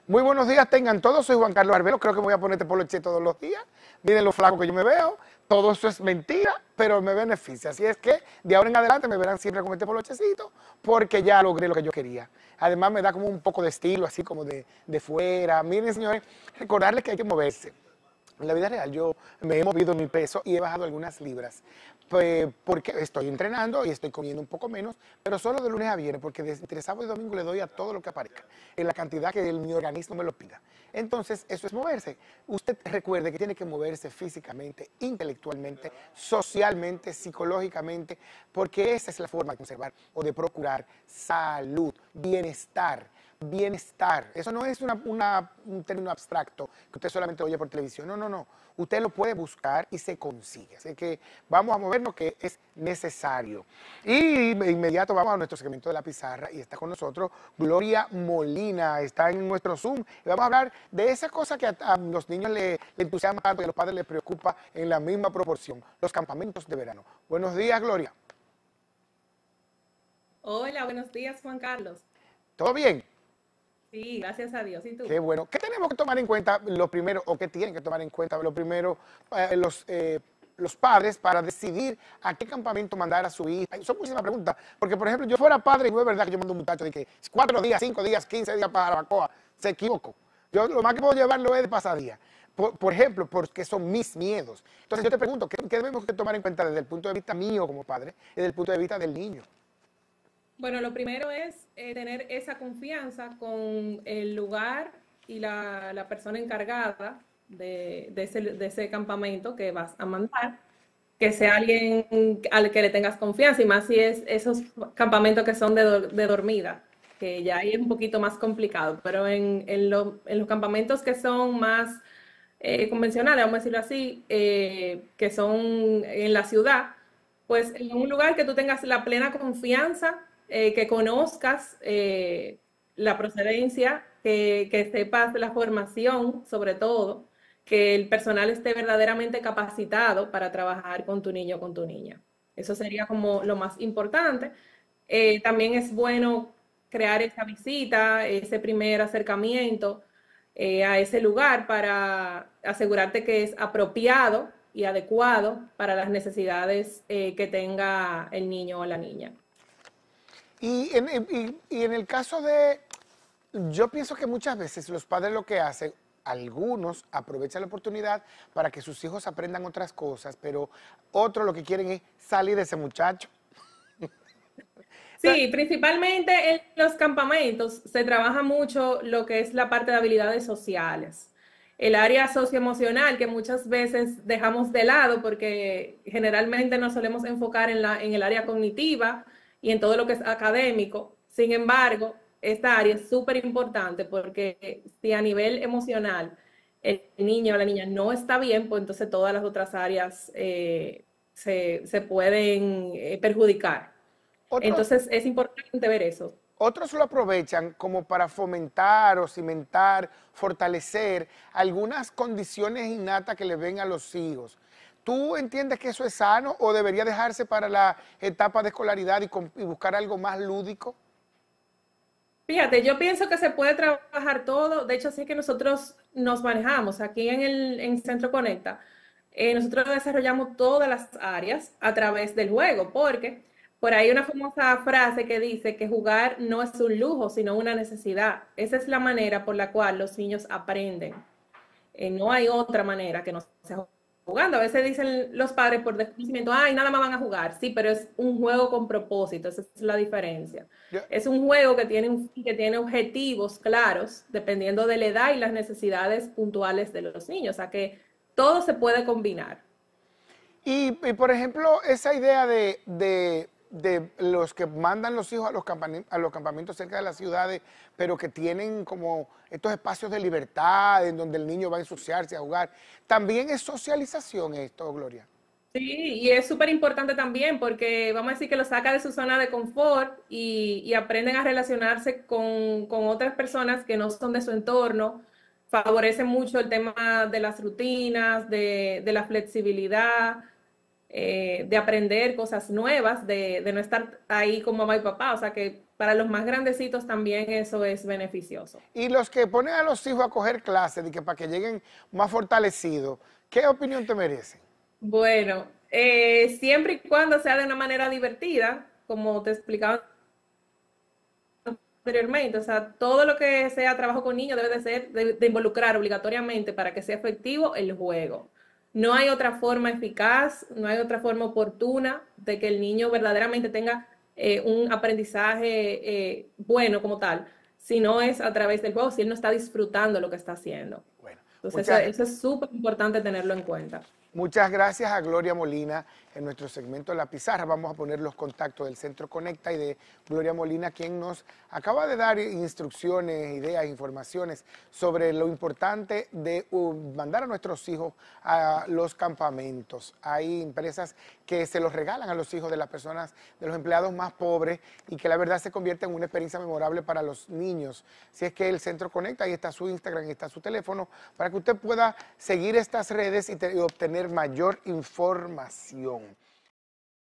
Muy buenos días, tengan todos. Soy Juan Carlos Arbelo. Creo que me voy a poner este poloche todos los días. Miren lo flaco que yo me veo. Todo eso es mentira, pero me beneficia. Así es que de ahora en adelante me verán siempre con este polochecito porque ya logré lo que yo quería. Además me da como un poco de estilo, así como de fuera. Miren, señores, recordarles que hay que moverse. En la vida real yo me he movido mi peso y he bajado algunas libras, porque estoy entrenando y estoy comiendo un poco menos, pero solo de lunes a viernes, porque entre sábado y domingo le doy a todo lo que aparezca, en la cantidad que mi organismo me lo pida. Entonces, eso es moverse. Usted recuerde que tiene que moverse físicamente, intelectualmente, socialmente, psicológicamente, porque esa es la forma de conservar o de procurar salud, bienestar. Bienestar, eso no es un término abstracto que usted solamente oye por televisión, no, no, no, usted lo puede buscar y se consigue, así que vamos a movernos que es necesario. Y de inmediato vamos a nuestro segmento de la pizarra y está con nosotros Gloria Molina, está en nuestro Zoom y vamos a hablar de esa cosa que a los niños le entusiasma tanto y a los padres les preocupa en la misma proporción, los campamentos de verano. Buenos días, Gloria. Hola, buenos días, Juan Carlos. ¿Todo bien? Sí, gracias a Dios. ¿Y tú? Qué bueno. ¿Qué tenemos que tomar en cuenta lo primero, o qué tienen que tomar en cuenta lo primero los padres para decidir a qué campamento mandar a su hija? Son muchísimas preguntas, porque por ejemplo, yo fuera padre y no es verdad que yo mando un muchacho de que 4 días, 5 días, 15 días para Baracoa, se equivoco. Yo lo más que puedo llevarlo es de pasadía. Por ejemplo, porque son mis miedos. Entonces yo te pregunto, ¿qué debemos que tomar en cuenta desde el punto de vista mío como padre y desde el punto de vista del niño? Bueno, lo primero es tener esa confianza con el lugar y la persona encargada de ese campamento que vas a mandar, que sea alguien al que le tengas confianza, y más si es esos campamentos que son de dormida, que ya ahí es un poquito más complicado, pero en los campamentos que son más convencionales, vamos a decirlo así, que son en la ciudad, pues en un lugar que tú tengas la plena confianza, que conozcas la procedencia, que sepas la formación, sobre todo, que el personal esté verdaderamente capacitado para trabajar con tu niño o con tu niña. Eso sería como lo más importante. También es bueno crear esa visita, ese primer acercamiento a ese lugar para asegurarte que es apropiado y adecuado para las necesidades que tenga el niño o la niña. Y en el caso de, yo pienso que muchas veces los padres lo que hacen, algunos aprovechan la oportunidad para que sus hijos aprendan otras cosas, pero otros lo que quieren es salir de ese muchacho. Sí, principalmente en los campamentos se trabaja mucho lo que es la parte de habilidades sociales. El área socioemocional que muchas veces dejamos de lado porque generalmente nos solemos enfocar en el área cognitiva y en todo lo que es académico. Sin embargo, esta área es súper importante porque si a nivel emocional el niño o la niña no está bien, pues entonces todas las otras áreas se pueden perjudicar. Otros, Entonces es importante ver eso. otros lo aprovechan como para fomentar o cimentar, fortalecer algunas condiciones innatas que le ven a los hijos. ¿Tú entiendes que eso es sano o debería dejarse para la etapa de escolaridad y buscar algo más lúdico? Fíjate, yo pienso que se puede trabajar todo. De hecho, así que nosotros nos manejamos aquí en Centro Conecta. Nosotros desarrollamos todas las áreas a través del juego, porque por ahí hay una famosa frase que dice que jugar no es un lujo, sino una necesidad. Esa es la manera por la cual los niños aprenden. No hay otra manera que no sea jugando. A veces dicen los padres por desconocimiento, ay, nada más van a jugar. Sí, pero es un juego con propósito, esa es la diferencia. Yo, Es un juego que tiene objetivos claros, dependiendo de la edad y las necesidades puntuales de los niños. O sea que todo se puede combinar. y, por ejemplo, esa idea de los que mandan los hijos a a los campamentos cerca de las ciudades, pero que tienen como estos espacios de libertad en donde el niño va a ensuciarse, a jugar, también es socialización esto, Gloria. Sí, y es súper importante también porque vamos a decir que lo saca de su zona de confort y aprenden a relacionarse con otras personas que no son de su entorno. Favorece mucho el tema de las rutinas, de la flexibilidad. de aprender cosas nuevas, de no estar ahí con mamá y papá. O sea que para los más grandecitos también eso es beneficioso. Y los que ponen a los hijos a coger clases, de que para que lleguen más fortalecidos, ¿qué opinión te merecen? Bueno, siempre y cuando sea de una manera divertida, como te explicaba anteriormente, o sea, todo lo que sea trabajo con niños debe de ser, de involucrar obligatoriamente para que sea efectivo el juego. No hay otra forma eficaz, no hay otra forma oportuna de que el niño verdaderamente tenga un aprendizaje bueno como tal, si no es a través del juego, si él no está disfrutando lo que está haciendo. Bueno, Entonces, muchas, eso es súper importante tenerlo en cuenta. muchas gracias a Gloria Molina en nuestro segmento La Pizarra. Vamos a poner los contactos del Centro Conecta y de Gloria Molina, quien nos acaba de dar instrucciones, ideas, informaciones sobre lo importante de mandar a nuestros hijos a los campamentos. Hay empresas que se los regalan a los hijos de las personas, de los empleados más pobres, y que la verdad se convierte en una experiencia memorable para los niños. Si es que el Centro Conecta, ahí está su Instagram, ahí está su teléfono, para que usted pueda seguir estas redes y obtener mayor información.